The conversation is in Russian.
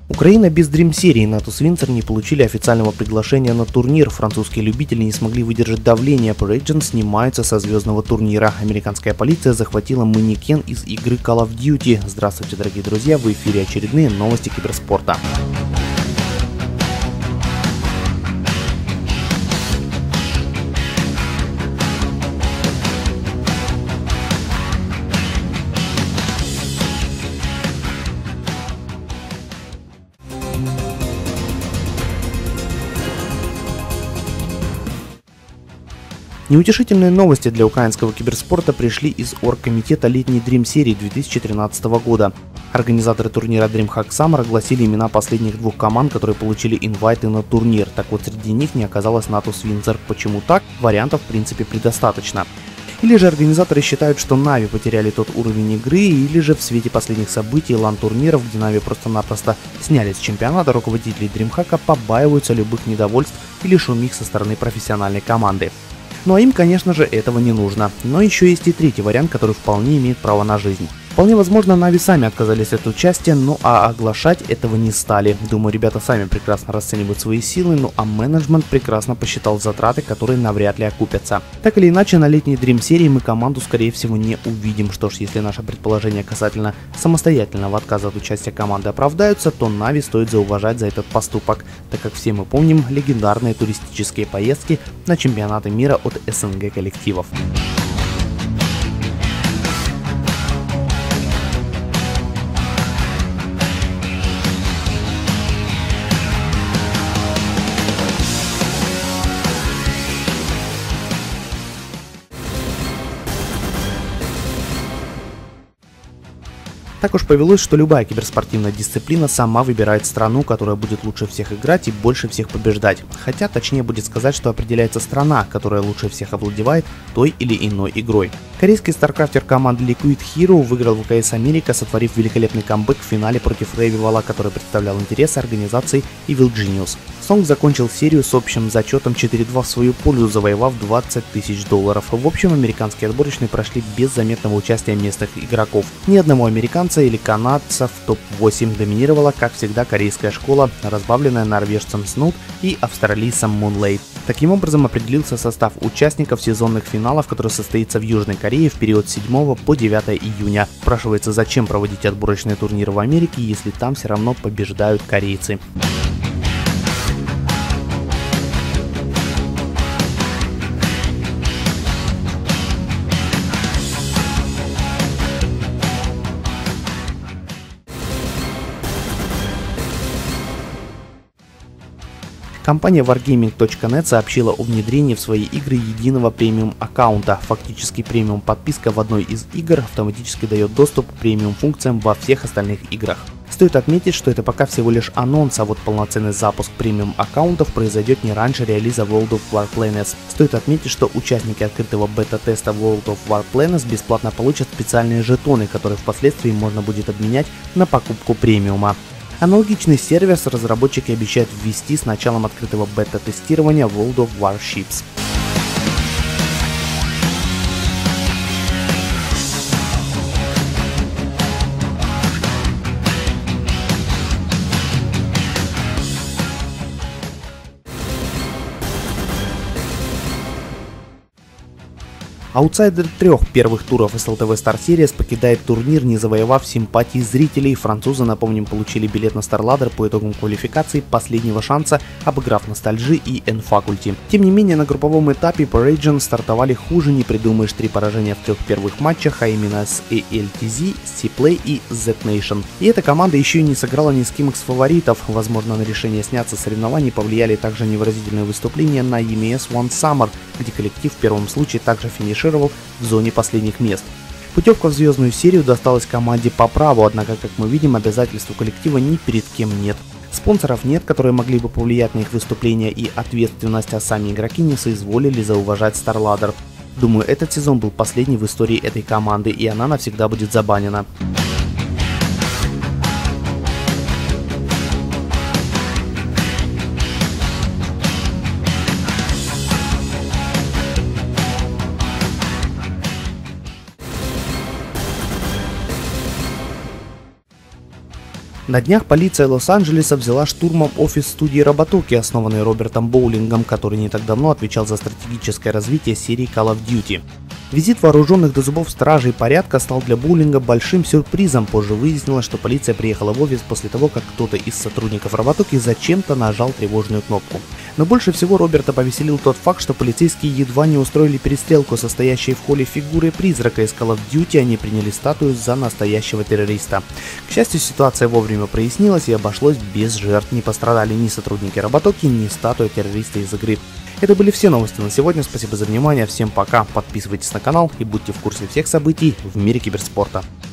Украина без Dream серии. Natus Windsor не получили официального приглашения на турнир. Французские любители не смогли выдержать давление. Parisian снимаются со звездного турнира. Американская полиция захватила манекен из игры Call of Duty. Здравствуйте, дорогие друзья, в эфире очередные новости киберспорта. Неутешительные новости для украинского киберспорта пришли из оргкомитета летней Dream серии 2013 года. Организаторы турнира DreamHack Summer огласили имена последних двух команд, которые получили инвайты на турнир. Так вот, среди них не оказалось Natus Windsor. Почему так? Вариантов в принципе предостаточно. Или же организаторы считают, что Na'Vi потеряли тот уровень игры, или же в свете последних событий лан-турниров, где Na'Vi просто-напросто снялись с чемпионата, руководители DreamHack побаиваются любых недовольств или шумих со стороны профессиональной команды. Ну а им, конечно же, этого не нужно. Но еще есть и третий вариант, который вполне имеет право на жизнь. Вполне возможно, Na'Vi сами отказались от участия, ну а оглашать этого не стали. Думаю, ребята сами прекрасно расценивают свои силы, ну а менеджмент прекрасно посчитал затраты, которые навряд ли окупятся. Так или иначе, на летней Dream серии мы команду, скорее всего, не увидим. Что ж, если наше предположение касательно самостоятельного отказа от участия команды оправдаются, то Na'Vi стоит зауважать за этот поступок, так как все мы помним легендарные туристические поездки на чемпионаты мира от СНГ коллективов. Так уж повелось, что любая киберспортивная дисциплина сама выбирает страну, которая будет лучше всех играть и больше всех побеждать. Хотя точнее будет сказать, что определяется страна, которая лучше всех овладевает той или иной игрой. Корейский старкрафтер команды Liquid Hero выиграл ВКС Америка, сотворив великолепный камбэк в финале против Рейвивала, который представлял интересы организации Evil Genius. Сонг закончил серию с общим зачетом 4-2 в свою пользу, завоевав $20 000. В общем, американские отборочные прошли без заметного участия местных игроков. Ни одного американца или канадца в топ-8. Доминировала, как всегда, корейская школа, разбавленная норвежцем Snoot и австралийцем Moonlight. Таким образом определился состав участников сезонных финалов, который состоится в Южной Корее в период с 7 по 9 июня. Спрашивается, зачем проводить отборочные турниры в Америке, если там все равно побеждают корейцы. Компания Wargaming.net сообщила о внедрении в свои игры единого премиум аккаунта. Фактически премиум подписка в одной из игр автоматически дает доступ к премиум функциям во всех остальных играх. Стоит отметить, что это пока всего лишь анонс, а вот полноценный запуск премиум аккаунтов произойдет не раньше релиза World of Warplanes. Стоит отметить, что участники открытого бета-теста World of Warplanes бесплатно получат специальные жетоны, которые впоследствии можно будет обменять на покупку премиума. Аналогичный сервис разработчики обещают ввести с началом открытого бета-тестирования World of Warships. Аутсайдер трех первых туров SLTV Star Series покидает турнир, не завоевав симпатии зрителей. Французы, напомним, получили билет на StarLadder по итогам квалификации последнего шанса, обыграв Nostalgie и N-Faculty. Тем не менее, на групповом этапе Parisian стартовали хуже не придумаешь. 3 поражения в 3 первых матчах, а именно с ALTZ, C-Play и Z-Nation. И эта команда еще и не сыграла ни с кем из фаворитов. Возможно, на решение сняться с соревнований повлияли также невыразительные выступления на EMES One Summer, где коллектив в первом случае также финишировал в зоне последних мест. Путевка в звездную серию досталась команде по праву, однако, как мы видим, обязательств у коллектива ни перед кем нет. Спонсоров нет, которые могли бы повлиять на их выступления и ответственность, а сами игроки не соизволили зауважать StarLadder. Думаю, этот сезон был последний в истории этой команды, и она навсегда будет забанена. На днях полиция Лос-Анджелеса взяла штурмом офис студии Роботоки, основанной Робертом Боулингом, который не так давно отвечал за стратегическое развитие серии Call of Duty. Визит вооруженных до зубов стражей порядка стал для Боулинга большим сюрпризом. Позже выяснилось, что полиция приехала в офис после того, как кто-то из сотрудников Роботоки зачем-то нажал тревожную кнопку. Но больше всего Роберта повеселил тот факт, что полицейские едва не устроили перестрелку, состоящей в холле фигуры призрака из Call of Duty, они приняли статую за настоящего террориста. К счастью, ситуация вовремя прояснилась и обошлось без жертв. Не пострадали ни сотрудники Роботоки, ни статуя террориста из игры. Это были все новости на сегодня. Спасибо за внимание. Всем пока. Подписывайтесь на канал и будьте в курсе всех событий в мире киберспорта.